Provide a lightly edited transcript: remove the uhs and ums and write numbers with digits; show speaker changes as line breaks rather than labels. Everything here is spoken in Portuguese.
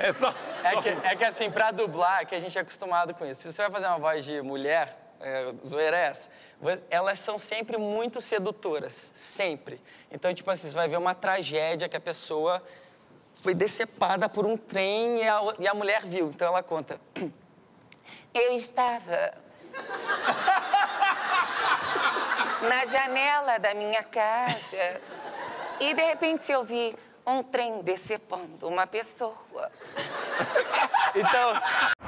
É que assim, pra dublar, que a gente é acostumado com isso. Se você vai fazer uma voz de mulher, zoeira é essa, elas são sempre muito sedutoras, sempre. Então, tipo assim, você vai ver uma tragédia que a pessoa foi decepada por um trem e a mulher viu. Então ela conta. Eu estava na janela da minha casa e, de repente, eu vi um trem decepando uma pessoa. Então...